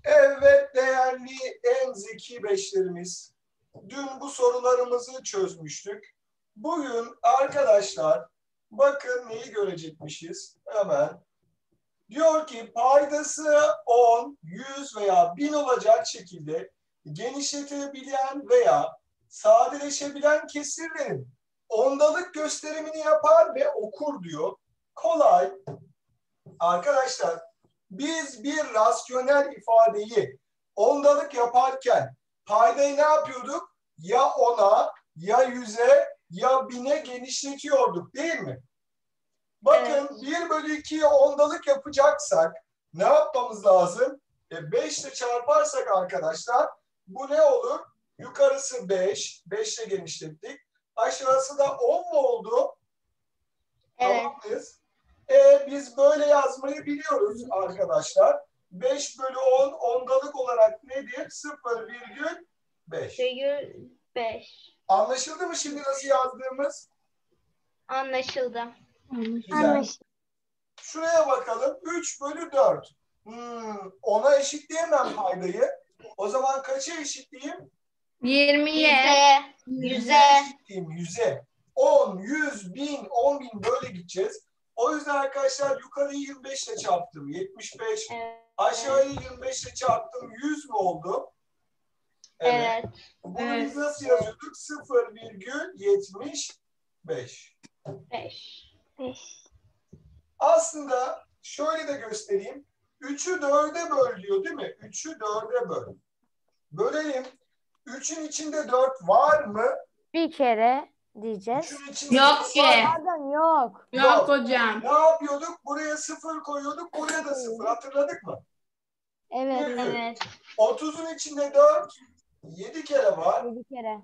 Evet değerli en zeki beşlerimiz. Dün bu sorularımızı çözmüştük. Bugün arkadaşlar bakın neyi görecekmişiz hemen. Diyor ki paydası 10, 100 veya 1000 olacak şekilde genişletebilen veya sadeleşebilen kesirlerin ondalık gösterimini yapar ve okur diyor. Kolay. Arkadaşlar biz bir rasyonel ifadeyi ondalık yaparken paydayı ne yapıyorduk? Ya 10'a, ya 100'e, ya 1000'e genişletiyorduk değil mi? Bakın evet. 1 bölü 2'ye ondalık yapacaksak ne yapmamız lazım? 5 ile çarparsak arkadaşlar bu ne olur? Yukarısı 5, 5 ile genişlettik. Aşağısı da 10 mu oldu? Evet. Tamam mıyız? Biz böyle yazmayı biliyoruz arkadaşlar. 5 bölü 10 ondalık olarak nedir? 0,5. 5. Anlaşıldı mı şimdi nasıl yazdığımız? Anlaşıldı. Güzel. Şuraya bakalım. 3 bölü 4. 10'a eşitleyemem paydayı. O zaman kaça eşitleyeyim? 20'ye. 100'e eşitleyeyim. 100'e. 10, 100, 1000, 10.000 böyle gideceğiz. O yüzden arkadaşlar yukarıyı 25 ile çarptım. 75. Evet. Aşağıyı 25 ile çarptım. 100 mü oldu? Evet. Bunu biz nasıl yazıyorduk? 0,75. 5. Aslında şöyle de göstereyim. 3'ü 4'e böl diyor değil mi? 3'ü 4'e böl. Bölelim. 3'ün içinde 4 var mı? Bir kere diyeceğiz. Yok ki. Pardon yok. Yok hocam. Ne yapıyorduk? Buraya 0 koyuyorduk. Buraya da 0. Hatırladık mı? Evet. Evet. 30'un içinde 4. 7 kere var. 7 kere.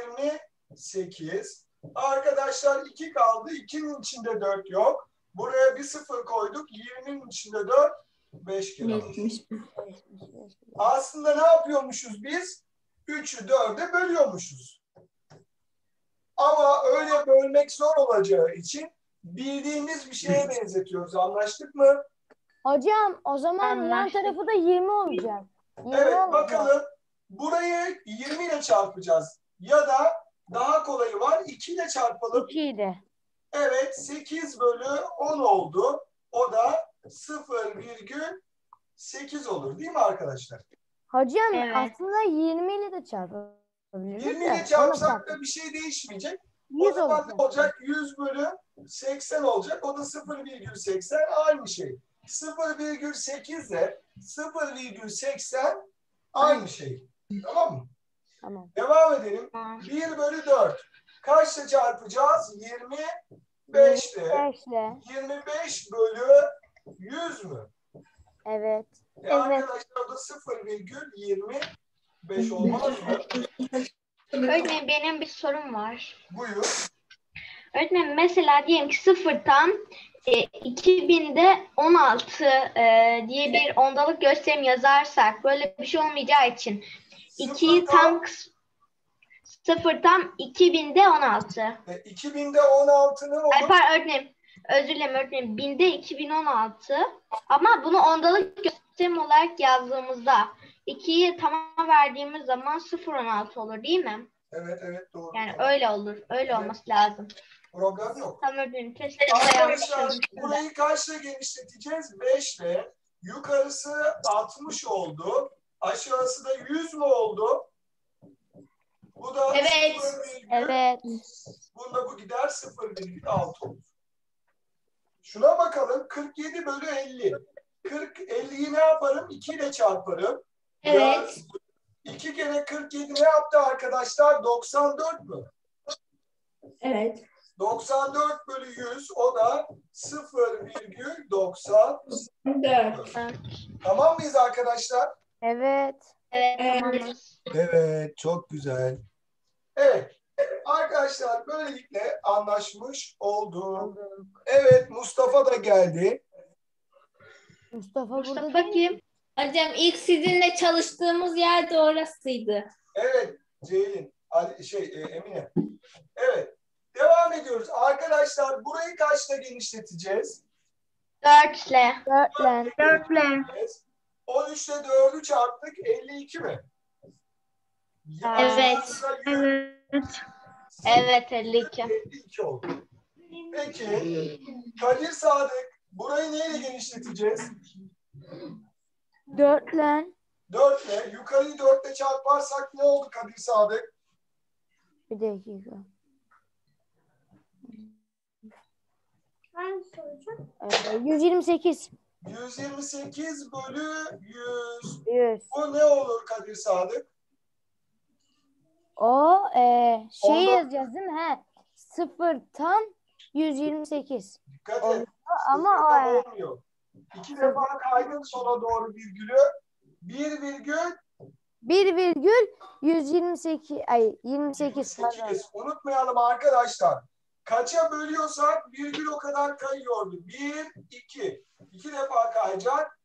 28. Arkadaşlar 2 kaldı. 2'nin içinde 4 yok. Buraya bir 0 koyduk. 20'nin içinde 4. 5 kere var. Aslında ne yapıyormuşuz biz? 3'ü 4'e bölüyormuşuz. Ama öyle bölmek zor olacağı için bildiğimiz bir şeye benzetiyoruz. Anlaştık mı? Hocam o zaman yan tarafı da 20 olacak. 20 evet olacak. Bakalım. Burayı 20 ile çarpacağız. Ya da daha kolayı var. 2 ile çarpalım. 2 ile. Evet 8 bölü 10 oldu. O da 0,8 olur değil mi arkadaşlar? Hocam aslında 20 ile de çarpabiliriz. 20 ile çarpsak da bir şey değişmeyecek. O zaman ne olacak? 100 bölü 80 olacak. O da 0,80 aynı şey. 0,8 ile 0,80 aynı şey. Tamam mı? Tamam. Devam edelim. 1 bölü 4. Kaçla çarpacağız? 25 ile. 25 bölü 100 mü? Evet. Arkadaşlar o da 0,25 olmaz mı? Öğretmenim benim bir sorum var. Buyur. Öğretmenim mesela diyelim ki 0'tan 2000'de 16 diye bir ondalık gösterim yazarsak böyle bir şey olmayacağı için 2'yi tam 0'tan 2000'de 16. 2000'de 16'nın olur. Pardon öğretmenim. Özür dilerim öğretmenim. 1000'de 2016 ama bunu ondalık gösterim olarak yazdığımızda 2'yi tama verdiğimiz zaman 0,16 olur değil mi? Evet doğru. Yani öyle olur. Öyle olması lazım. Problem yok. Tamam öğretmenim. Arkadaşlar burayı kaçla genişleteceğiz? 5 ile. Yukarısı 60 oldu. Aşağısı da 100 mü oldu? Bu da evet. 0, evet. Bunda bu gider 0,6 olur. Şuna bakalım. 47 bölü 50. 50'yi ne yaparım? 2 ile çarparım. Evet. 2 kere 47 ne yaptı arkadaşlar? 94 mü? Evet. 94 bölü 100 o da 0,94. Tamam mıyız arkadaşlar? Evet. Evet, çok güzel. Evet, arkadaşlar böylelikle anlaşmış olduk. Evet, Mustafa da geldi. Mustafa kim? Hocam ilk sizinle çalıştığımız yer de orasıydı. Evet, Ceylin, Emine. Evet, devam ediyoruz. Arkadaşlar burayı kaçla genişleteceğiz? 4 ile. 4 ile. 13 ile 4'ü çarptık 52 mi? Evet. Aşağısı da 100, Evet. Evet 52. 52 oldu. Peki Kadir Sadık burayı neyle genişleteceğiz? 4 ile 4 ile. Yukarıyı 4 ile çarparsak ne oldu Kadir Sadık? bir dakika. 128. 128 bölü 100. 100. Bu ne olur Kadir Sadık? O şey Onda- yazacağız değil mi? He. 0 tam 128. Dikkat et. Olmuyor ama Sıfırdan o olmuyor. 2 defa kaydık sona doğru virgülü. 1 virgül 1,128 ay 28 pardon. 28. Unutmayalım arkadaşlar. Kaça bölüyorsak virgül o kadar kayıyordu. 1, 2. 2 defa kayacak.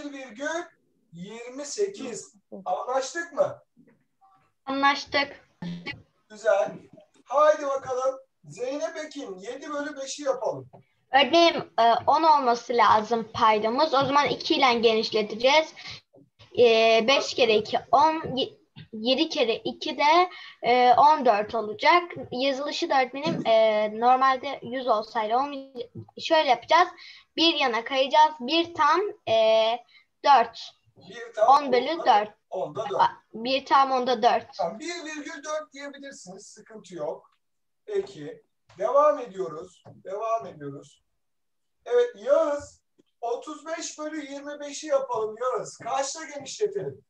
1,28. Anlaştık mı? Anlaştık. Güzel. Haydi bakalım. Zeynep Ekin 7 bölü 5'i yapalım. Örneğin 10 olması lazım paydamız. O zaman 2 ile genişleteceğiz. 5 kere 2 10, 7 kere 2 de 14 olacak. Yazılışı da öğretmenim normalde 100 olsaydı olmayacak. Şöyle yapacağız. Bir yana kayacağız. 1 tam 4. 1 tam 10 bölü 4. 10'da 4. 1 tam 10'da 4. Tamam, 1,4 diyebilirsiniz. Sıkıntı yok. Peki. Devam ediyoruz. Devam ediyoruz. Evet Yağız 35 bölü 25'i yapalım Yağız. Kaçla genişletelim?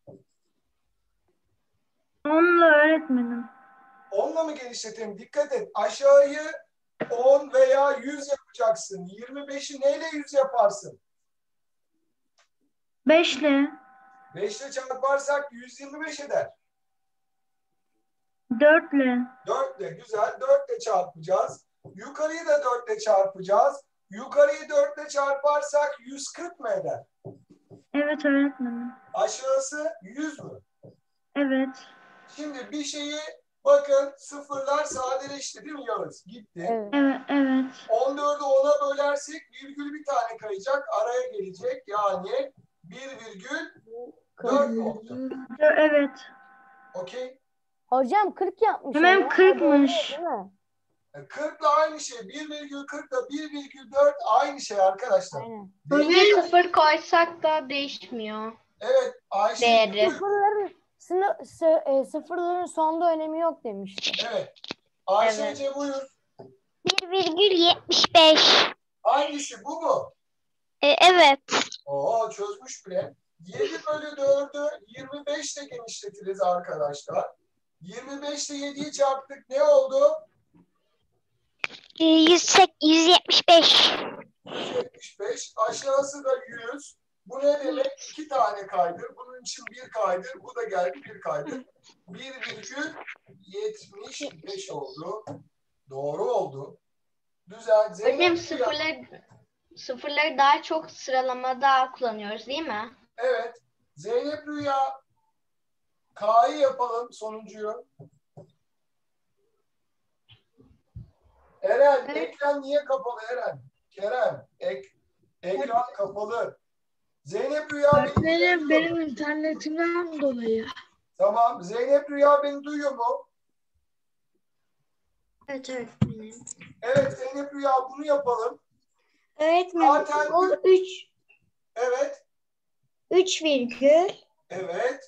10'la öğretmenim. 10'la mı genişletelim? Dikkat et. Aşağıyı 10 veya 100 yapacaksın. 25'i neyle 100 yaparsın? 5'le. 5 ile çarparsak 125 eder. 4'le. 4 ile güzel. 4 ile çarpacağız. Yukarıyı da 4 ile çarpacağız. Yukarıyı 4 ile çarparsak 140 mı eder? Evet öğretmenim. Aşağısı 100 mü? Evet. Şimdi bir şeyi bakın sıfırlar sadeleşti değil mi Yağız? Gitti. Evet. Evet. Evet. 14'ü 10'a bölersek virgül bir tane kayacak. Araya gelecek. Yani 1,4 olacak. Evet. Okey? Hocam 40 yapmış. Hemen ama. 40'mış. Değil mi? 40 ile aynı şey. 1,40 ile 1,4 aynı şey arkadaşlar. Aynen. Buraya 0 koysak da değişmiyor. Evet Ayşe. Değeri. Sıfırların sonunda önemi yok demişti. Evet. Ayşece buyur. 1,75. Hangisi bu mu? Evet. Oo çözmüş bile. 7 bölü 4'ü 25 ile genişletiriz arkadaşlar. 25 ile 7'yi çarptık. Ne oldu? 175. 175. Aşağısı da 100. Bu ne demek? 2 tane kaydır. Bunun için 1 kaydır. Bu da geldi 1 kaydır. 1,75 oldu. Doğru oldu. Güzel. Öğretmenim Zeynep sıfırları daha çok sıralamada kullanıyoruz değil mi? Evet. Zeynep Rüya K'yı yapalım sonuncuyu. Eren, Evet. ekran niye kapalı Eren? Kerem, ekran kapalı. Zeynep Rüya beni duyuyor mu? Benim internetimden dolayı. Tamam. Zeynep Rüya beni duyuyor mu? Evet öğretmenim. Evet Zeynep Rüya bunu yapalım. Öğretmenim Zaten o 3 evet. 3 virgül Evet.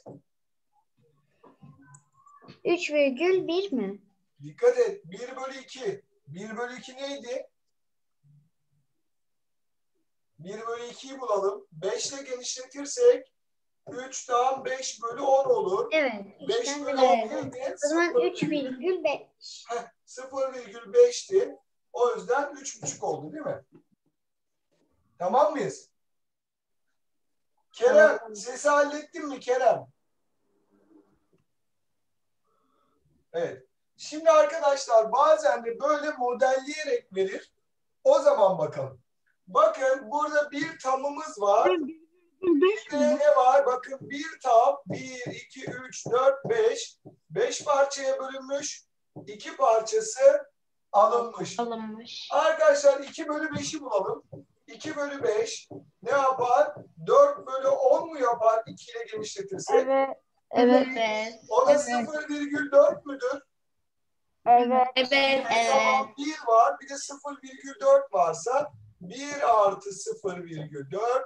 3,1 mi? Dikkat et. 1 bölü 2. 1 bölü 2 neydi? 1 bölü 2'yi bulalım. 5 ile genişletirsek 3'ten 5 bölü 10 olur. Evet. 5 bölü 10 neydi? O zaman 3,5. 0,5'ti. O yüzden 3,5 oldu değil mi? Tamam mıyız? Kerem, sesi hallettin mi Kerem? Evet. Şimdi arkadaşlar bazen de böyle modelleyerek verir. O zaman bakalım. Bakın burada bir tamımız var. Bir de ne var? Bakın bir tam 1, 2, 3, 4, 5. 5 parçaya bölünmüş. 2 parçası alınmış. Alınmış. Arkadaşlar 2 bölü 5'i bulalım. 2 bölü 5 ne yapar? 4 bölü 10 mu yapar 2 ile genişletirsek? Evet. Evet. Evet. O da 0,4 müdür? Evet. Evet. Tamam, 1 var. Bir de 0,4 varsa 1 artı 0,4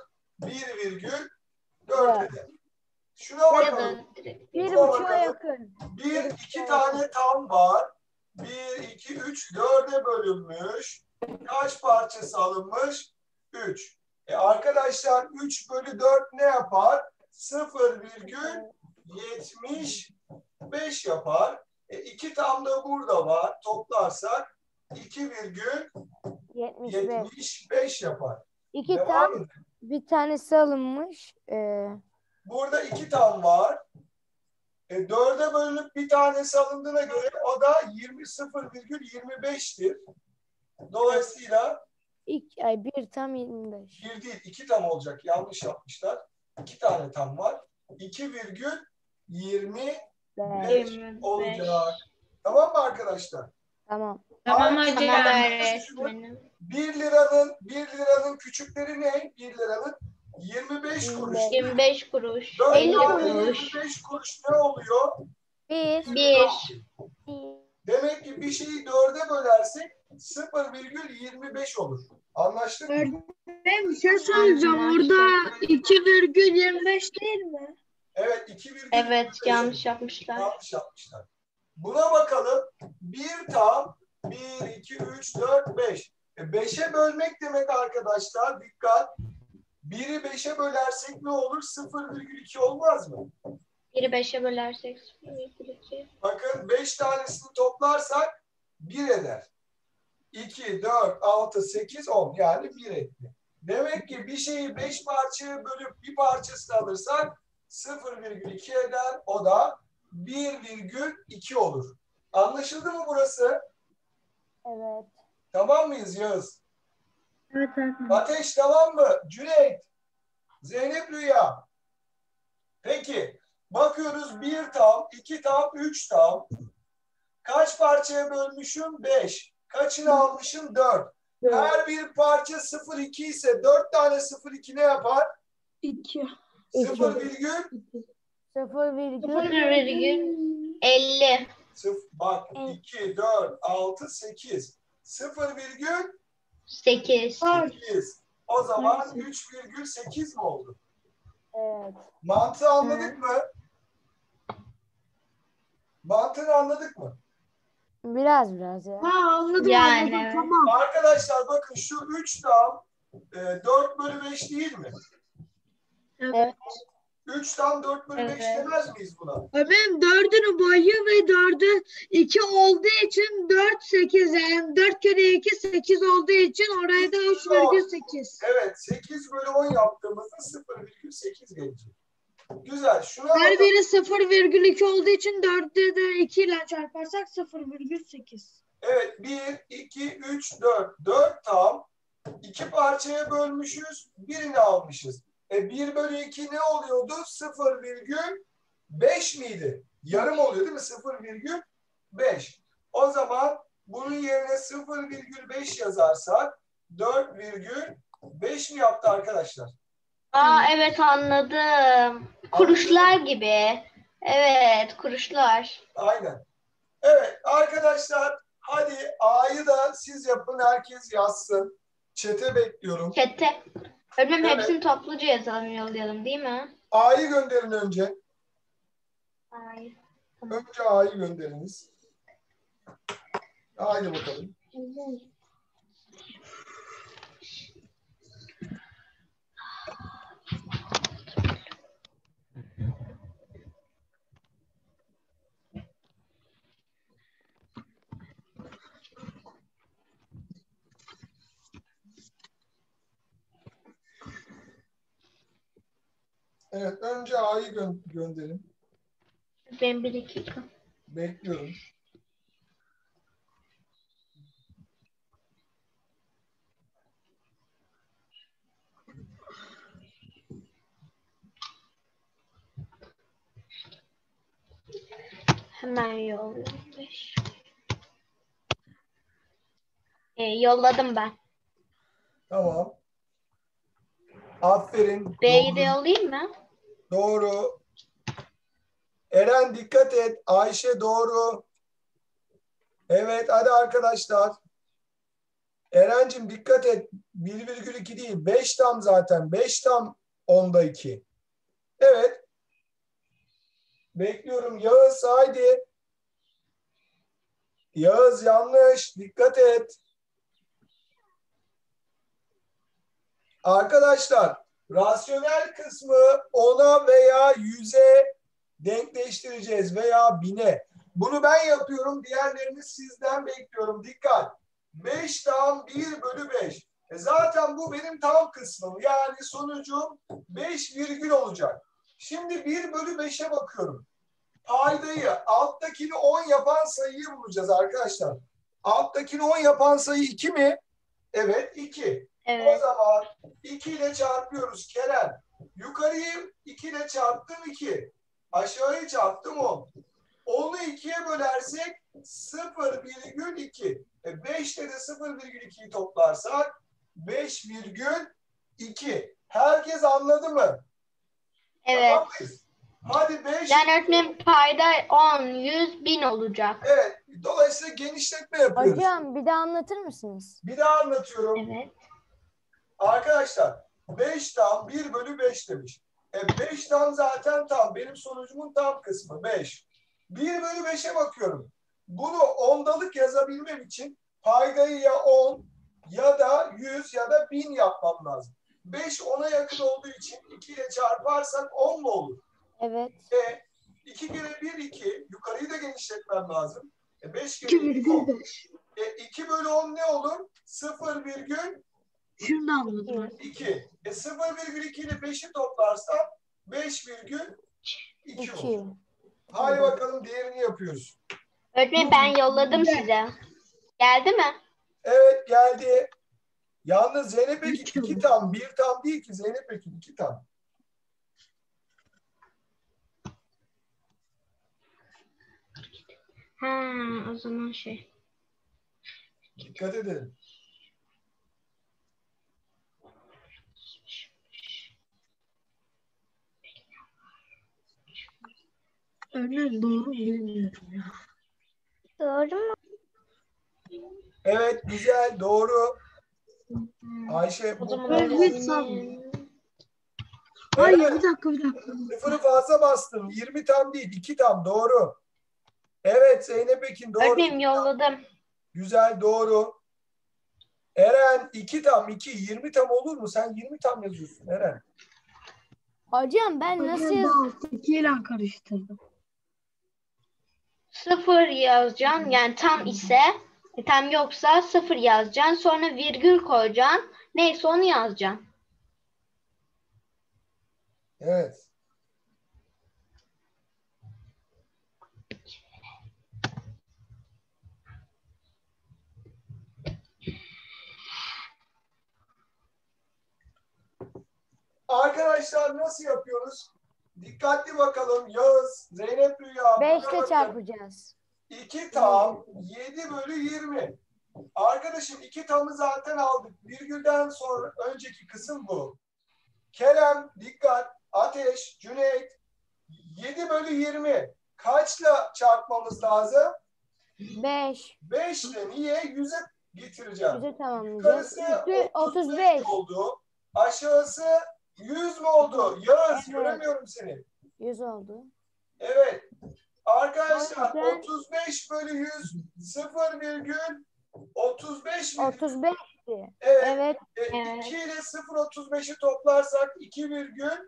1,4 eder. Şuna Ya bakalım. da direkt. 1,5'a yakın. 2 tane tam var. 1, 2, 3, 4'e bölünmüş. Kaç parçası alınmış? 3. Arkadaşlar 3 bölü 4 ne yapar? 0,75 yapar. 2 tam da burada var. Toplarsak 75. 2,75 yapar. 2 Devam tam, edin. bir tanesi alınmış. Burada 2 tam var. 4'e bölünüp bir tanesi alındığına göre o da 0,25'tir. Dolayısıyla Bir tam 25. 1 değil 2 tam olacak. Yanlış yapmışlar. 2 tane tam var. 2,25 olacak. Tamam mı arkadaşlar? Tamam. Tamam Aynı hocam. Tamam şekilde öğretmenim. 1 liranın küçükleri ne? 1 liranın 25 kuruş. 25 kuruş. 4 50 tane kuruş. 25 kuruş ne oluyor? 1. 1. Demek ki bir şeyi 4'e bölersek 0,25 olur. Anlaştık mı? Ben bir şey söyleyeceğim. Orada 2,25 değil mi? Evet 2,25. Evet yanlış yapmışlar. Yanlış yapmışlar. Buna bakalım. 1 tam 1, 2, 3, 4, 5. 5'e bölmek demek arkadaşlar. Dikkat. 1'i 5'e bölersek ne olur? 0,2 olmaz mı? 1'i 5'e bölersek 0,2. Bakın 5 tanesini toplarsak 1 eder. 2, 4, 6, 8, 10. Yani 1 etti. Demek ki bir şeyi 5 parçaya bölüp bir parçasını alırsak 0,2 eder. O da 1,2 olur. Anlaşıldı mı burası? Evet. Tamam mıyız Yağız? Evet öğretmenim. Ateş tamam mı? Cüneyt, Zeynep Rüya. Peki. Bakıyoruz 1 tam, 2 tam, 3 tam. Kaç parçaya bölmüşüm? 5. Kaçını almışım? 4. Her bir parça 0,2 ise 4 tane 0,2 ne yapar? 2. 0,0 0,50. bak 2, 4, 6, 8. 0,8. 8. O zaman 3,8 mi oldu? Evet. Mantığı anladık mı? Mantığını anladık mı? Biraz ya. Anladım Yani anladım. evet. Tamam. Arkadaşlar bakın şu 3 tam 4 bölü 5 değil mi? Evet. 3 tam 4 bölü 5 Evet. demez miyiz buna? Benim 4'ün boyu ve 4'ü 2 olduğu için 4, 8. Yani 4 kere 2, 8 olduğu için oraya da 3,8. Evet 8 bölü 10 yaptığımızda 0,8 gelecek. Güzel. Şuna Her bakalım. biri 0,2 olduğu için 4'ü de 2 ile çarparsak 0,8. Evet 1, 2, 3, 4. 4 tam 2 parçaya bölmüşüz. Birini almışız. 1 bölü 2 ne oluyordu? 0,5 miydi? Yarım oluyor değil mi? 0,5. O zaman bunun yerine 0,5 yazarsak 4,5 mi yaptı arkadaşlar? Aa evet anladım. Kuruşlar gibi. Evet kuruşlar. Aynen. Evet arkadaşlar hadi A'yı da siz yapın. Herkes yazsın. Çete bekliyorum. Çete. Öğretmenim Evet. hepsini topluca yazalım yollayalım değil mi? A'yı gönderin önce. Hayır. Önce A'yı gönderiniz. Haydi bakalım. Evet, önce A'yı gönderin. Ben 1 dakika. Bekliyorum. Hemen yolluyorum. Yolladım ben. Tamam. Aferin. B'yi de Doğru. yollayayım mı? Doğru. Eren dikkat et. Ayşe doğru. Evet hadi arkadaşlar. Erencim dikkat et. 1,2 değil. 5 tam zaten. 5 tam 10'da 2. Evet. Bekliyorum. Yağız haydi. Yağız yanlış. Dikkat et. Arkadaşlar rasyonel kısmı 10'a veya 100'e denkleştireceğiz veya 1000'e. Bunu ben yapıyorum. Diğerlerini sizden bekliyorum. Dikkat. 5 tam 1 bölü 5. Zaten bu benim tam kısmım. Yani sonucum 5 virgül olacak. Şimdi 1 bölü 5'e bakıyorum. Paydayı alttakini 10 yapan sayıyı bulacağız arkadaşlar. Alttakini 10 yapan sayı 2 mi? Evet 2. O Evet. zaman 2 ile çarpıyoruz Kerem. Yukarıyı 2 ile çarptım 2. Aşağıyı çarptım 10. 10'u 2'ye bölersek 0,2. 5'te de 0,2'yi toplarsak 5,2. Herkes anladı mı? Evet. Tamam mıyız? Hadi 5. Yani öğretmenim payda 10, 100, 1000 olacak. Evet. Dolayısıyla genişletme yapıyoruz. Hocam bir daha anlatır mısınız? Bir daha anlatıyorum. Evet. Arkadaşlar 5 tam 1 bölü 5 demiş. 5 tam zaten tam. Benim sonucumun tam kısmı 5. 1 bölü 5'e bakıyorum. Bunu ondalık yazabilmem için paydayı ya 10 ya da 100 ya da 1000 yapmam lazım. 5 10'a yakın olduğu için 2 ile çarparsak 10 mu olur? Evet. 2 kere 1 2. Yukarıyı da genişletmem lazım. 5 kere 2 10. 2 bölü 10 ne olur? 0,2. Şunu da anladım. 0,2 ile 5'i toplarsam 5,2 2. olur. Hadi bakalım diğerini yapıyoruz. Öğretmenim ben yolladım size. Geldi mi? Evet geldi. Yalnız Zeynep Ekin 2 tam. 1 tam değil ki Zeynep Ekin 2 tam. Ha, o zaman şey. Dikkat edin. Örneğin doğru mu bilmiyorum ya. Doğru mu? Evet güzel doğru. Ayşe O zaman Ben hiç öğretmenim. sanmıyorum. Hayır bir dakika. Sıfırı fazla bastım. 20 tam değil 2 tam doğru. Evet Zeynep Ekin doğru. Öğretmenim yolladım. Güzel doğru. Eren 2 tam 2 20 tam olur mu? Sen 20 tam yazıyorsun Eren. Hocam ben nasıl yazayım? 2 ile karıştırdım. 0 yazacaksın. Yani tam ise tam yoksa 0 yazacaksın. Sonra virgül koyacaksın. Neyse onu yazacaksın. Evet. Arkadaşlar nasıl yapıyoruz? Dikkatli bakalım. Yağız, Zeynep Rüya. 5 ile çarpacağız. 2 tam 7 bölü 20. Arkadaşım 2 tamı zaten aldık. Virgülden sonra önceki kısım bu. Kerem, dikkat. Ateş, Cüneyt. 7 bölü 20. Kaçla çarpmamız lazım? 5. 5 ile niye? 100'e getireceğim. 100'e tamamlayacağız. Yukarısı 35 oldu. Aşağısı 100 mü oldu? Yağız Evet. göremiyorum seni. 100 oldu. Evet. Arkadaşlar Ben- 35 bölü 100 0,35 mi? 35. Evet. Evet. 2 ile 0,35'i toplarsak 2 virgül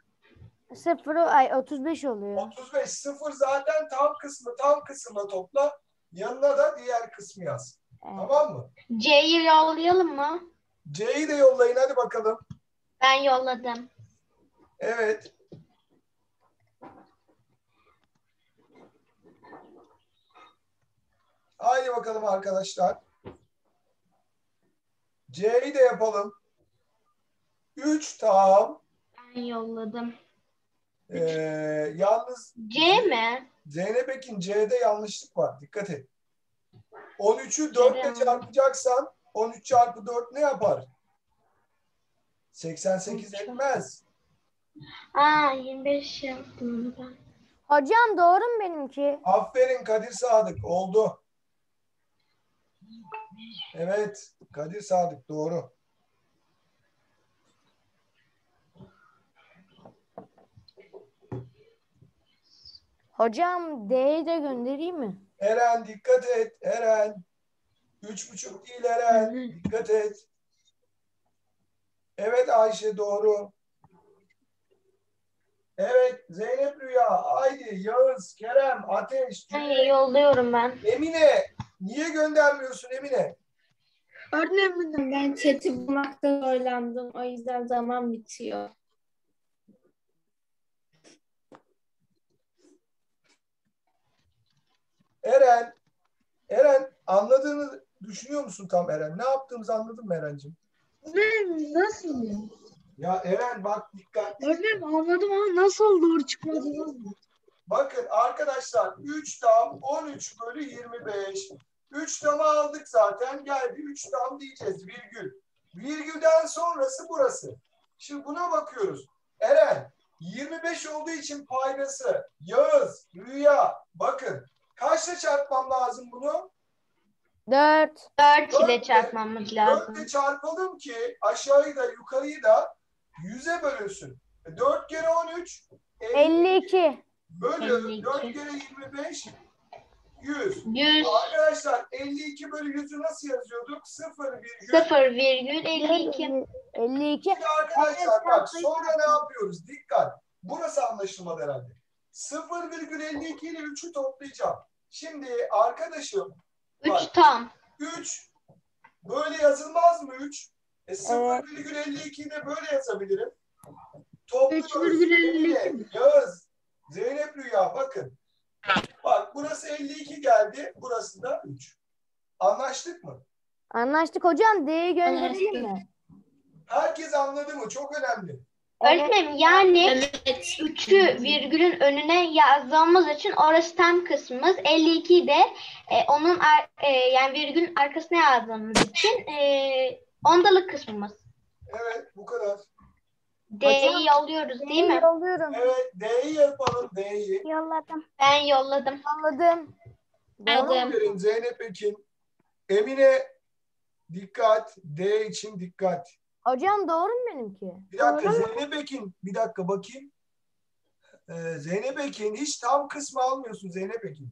35 oluyor. 35. 0 zaten tam kısmı. Tam kısmına topla. Yanına da diğer kısmı yaz. Evet. Tamam mı? C'yi yollayalım mı? C'yi de yollayın hadi bakalım. Ben yolladım. Evet. Haydi bakalım arkadaşlar. C'yi de yapalım. 3 tam. Ben yolladım. Yalnız C mi? Zeynep Ekin C'de yanlışlık var. Dikkat et. 13'ü 4 ile C'de mi? çarpacaksan 13 çarpı 4 ne yapar? 88 etmez. 25 yaptım ben. Hocam doğru mu benimki? Aferin Kadir Sadık. Oldu. Evet. Kadir Sadık doğru. Hocam D'yi de göndereyim mi? Eren dikkat et. Eren. 3,5 değil Eren. Dikkat et. Evet Ayşe doğru. Evet Zeynep Rüya, Aydi, Yağız, Kerem, Ateş, Cüneyt, Yolluyorum ben. Emine. Niye göndermiyorsun Emine? Öğretmenim. Ben chat'i bulmakta zorlandım. O yüzden zaman bitiyor. Eren. Eren anladığını düşünüyor musun tam Eren? Ne yaptığımızı anladın mı Eren'cim? Nasıl ya? Ya Eren bak dikkatli. Öğretmenim anladım ama nasıl doğru çıkmadı? Bakın arkadaşlar 3 tam 13 bölü 25. 3 tamı aldık zaten. Geldi 3 tam diyeceğiz virgül. Virgülden sonrası burası. Şimdi buna bakıyoruz. Eren 25 olduğu için paydası. Yağız, Rüya bakın. Kaçla çarpmam lazım bunu? 4. 4 ile Dörtle- çarpmamız lazım. 4'le çarpalım ki aşağıyı da yukarıyı da 100'e bölünsün. 4 kere 13 52. bölü 52. 4 kere 25 100. 100 Arkadaşlar 52 bölü 100'ü nasıl yazıyorduk? 0,52. 0,52. 52. Şimdi arkadaşlar bak sonra ne yapıyoruz? Dikkat. Burası anlaşılmadı herhalde. 0,52 ile 3'ü toplayacağım. Şimdi arkadaşım 3 tam. 3 böyle yazılmaz mı 3? 0,52'yi de böyle yazabilirim. Topluyoruz. 3,52. Emine, Yağız, Zeynep Rüya bakın. Bak burası 52 geldi. Burası da 3. Anlaştık mı? Anlaştık hocam. D'yi gönderelim mi? Herkes anladı mı? Çok önemli. Öğretmenim yani Evet. 3'ü virgülün önüne yazdığımız için orası tam kısmımız. 52'yi de onun yani virgülün arkasına yazdığımız için ondalık kısmımız. Evet bu kadar. D'yi yolluyoruz değil mi? Yolluyorum. Evet D'yi yapalım D'yi. Yolladım. Ben yolladım. Yolladım. Doğru mu? Aferin Zeynep Ekin. Emine dikkat. D için dikkat. Hocam doğru mu benimki? Bir dakika Zeynep Ekin. Bir dakika bakayım. Zeynep Ekin hiç tam kısmı almıyorsun Zeynep Ekin.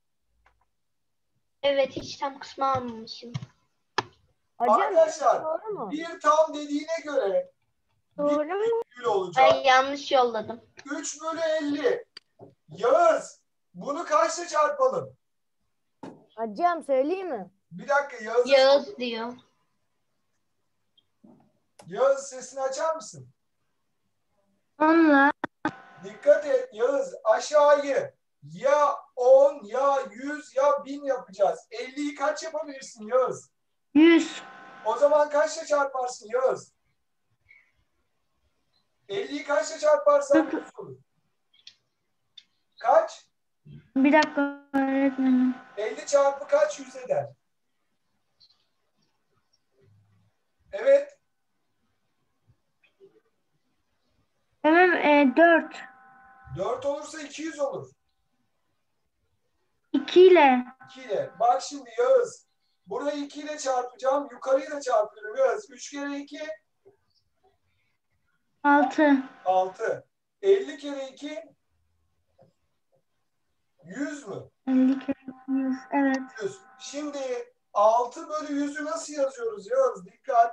Evet hiç tam kısmı almamışım. Hocam Arkadaşlar doğru mu? bir tam dediğine göre Doğru mu? virgül olacak. Ben yanlış yolladım. 3 bölü 50. Yağız bunu kaçla çarpalım? Hocam söyleyeyim mi? Bir dakika Yağız. Yağız diyor. Yağız sesini açar mısın? Onunla. Dikkat et Yağız aşağıyı ya 10 ya 100 ya 1000 yapacağız. 50'yi kaç yapabilirsin Yağız? 100. O zaman kaçla çarparsın Yağız? 50'yi kaçla çarparsan 100 olur. Kaç? Bir dakika öğretmenim. 50 çarpı kaç 100 eder? Evet. Evet 4. 4 olursa 200 olur. 2 ile. 2 ile. Bak şimdi Yağız. Burayı 2 ile çarpacağım. Yukarıyı da çarpıyorum Yağız. 3 kere 2 6. 6. 50 kere 2 100 mü? 50 kere 100. Evet. 100. Şimdi 6 bölü 100'ü nasıl yazıyoruz Yağız? Dikkat.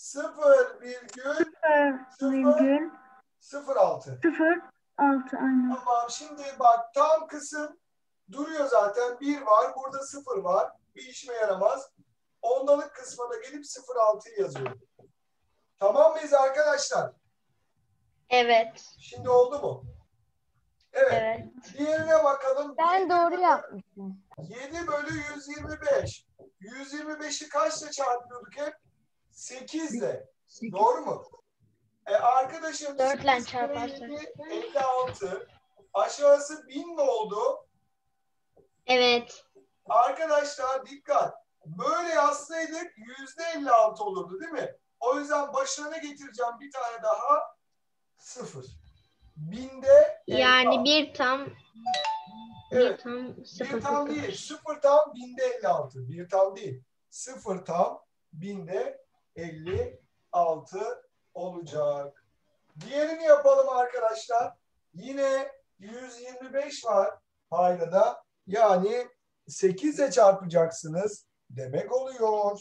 0,006. 0 6 aynen. Tamam. Şimdi bak tam kısım duruyor zaten. 1 var. Burada 0 var. Bir işime yaramaz. Ondalık kısmına da gelip 0,6'yı yazıyorum. Tamam mıyız arkadaşlar? Evet. Şimdi oldu mu? Evet. Evet. Diğerine bakalım. Ben doğru yapmışım. 7 bölü 125. 125'i kaçla çarpıyorduk hep? 8 ile. Doğru mu? Arkadaşım 4 ile 8 kere çarparsak. 7, 56. Aşağısı 1000 mi oldu? Evet. Arkadaşlar dikkat. Böyle yazsaydık %56 olurdu değil mi? O yüzden başına ne getireceğim? Bir tane daha 0. Binde 56. Yani bir tam Evet. bir Bir tam değil. 0 tam binde 56. Bir tam değil. 0 tam binde 56 olacak. Diğerini yapalım arkadaşlar. Yine 125 var paydada. Yani 8 ile çarpacaksınız demek oluyor.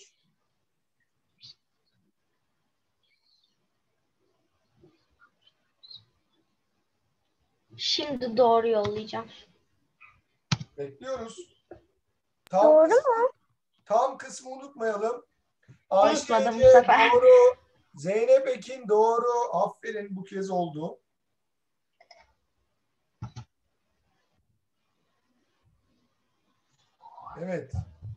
Şimdi doğru yollayacağım. Bekliyoruz. Doğru mu? Tam kısmı unutmayalım. Unutmadım Ayşe bu sefer. doğru. Zeynep Ekin doğru. Aferin, bu kez oldu. Evet.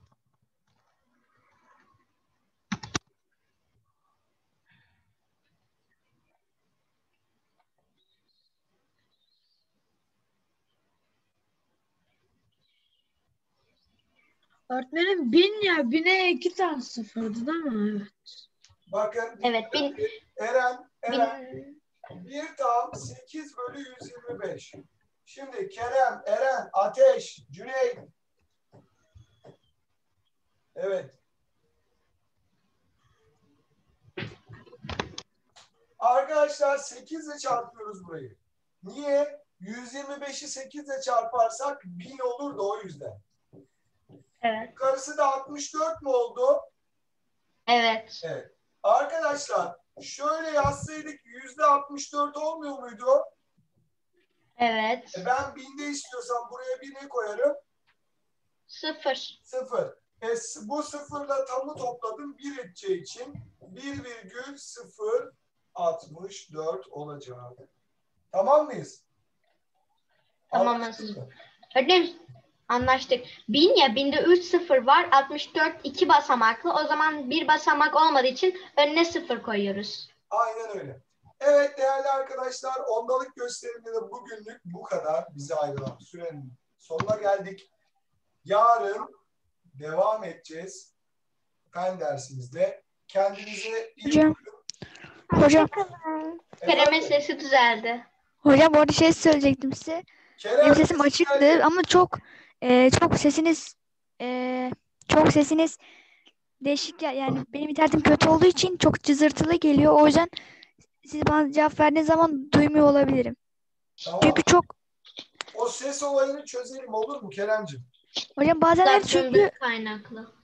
Öğretmenim 1000 ya. 1000'e 2 tane sıfırdı değil mi? Evet. Bakın. Evet, Eren bin- bir tam 8 bölü 125. Şimdi Kerem, Eren, Ateş, Cüneyt. Evet. Arkadaşlar 8 ile çarpıyoruz burayı. Niye? 125'i 8 ile çarparsak 1000 olur da o yüzden. Evet. Yukarısı da 64 mu oldu? Evet. Evet. Arkadaşlar şöyle yazsaydık %64 olmuyor muydu? Evet. Ben binde istiyorsam buraya bir ne koyarım? 0. 0. Bu sıfırla tamı topladım 1 edeceği için 1,064 olacak. Tamam mıyız? Tamamız. Anlaştık mı? Öğretmenim, anlaştık. 1000 ya, binde 3 sıfır var. 64 2 basamaklı. O zaman bir basamak olmadığı için önüne 0 koyuyoruz. Aynen öyle. Evet değerli arkadaşlar, ondalık gösteriminde de bugünlük bu kadar. Bize ayrılan sürenin sonuna geldik. Yarın devam edeceğiz. Fen dersimizde. Kendinize iyi Hocam. bakın. Hocam, Kerem'in Efendim, sesi düzeldi. hocam bu arada şey söyleyecektim size. Kerem Benim sesim sesi açıktı geldi. ama çok sesiniz çok sesiniz değişik yani benim internetim kötü olduğu için çok cızırtılı geliyor. O yüzden siz bana cevap verdiğiniz zaman duymuyor olabilirim. Tamam. Çünkü çok O ses olayını çözelim olur mu Keremciğim? hocam bazenleri çünkü Uzaklığından kaynaklı.